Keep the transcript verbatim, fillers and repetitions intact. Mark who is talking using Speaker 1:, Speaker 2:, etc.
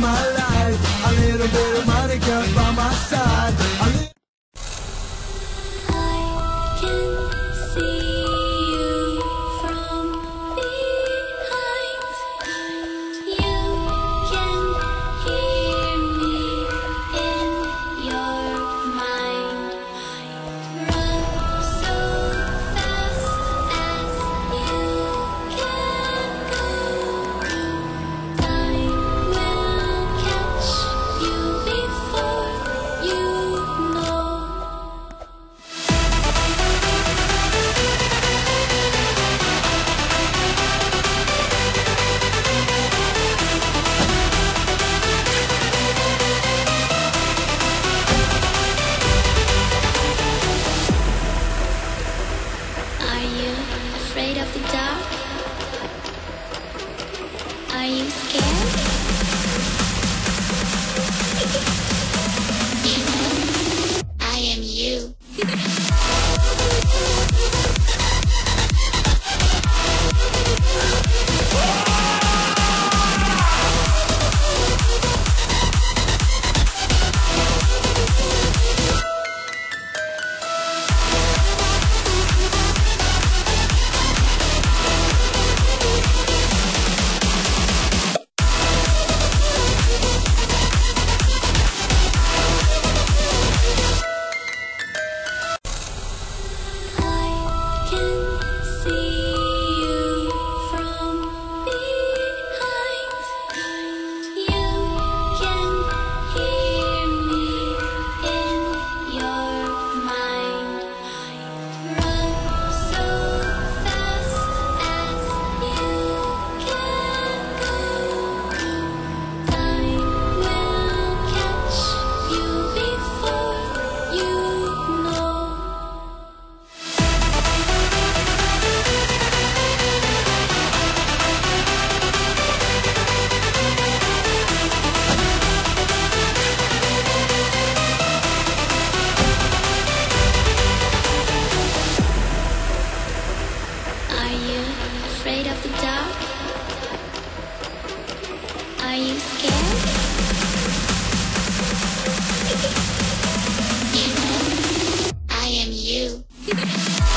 Speaker 1: my life. A little bit of Monica by my side. A li-
Speaker 2: I can see you from behind. You can hear me in your mind. Run so fast as you can go. Time will catch you before you know. Are you afraid of the dark? Are you scared? I am you. I can see you from behind. You can hear me in your mind. Run so fast as you can go. Time will catch you before you know. Are you afraid of the dark? Are you scared? I am you.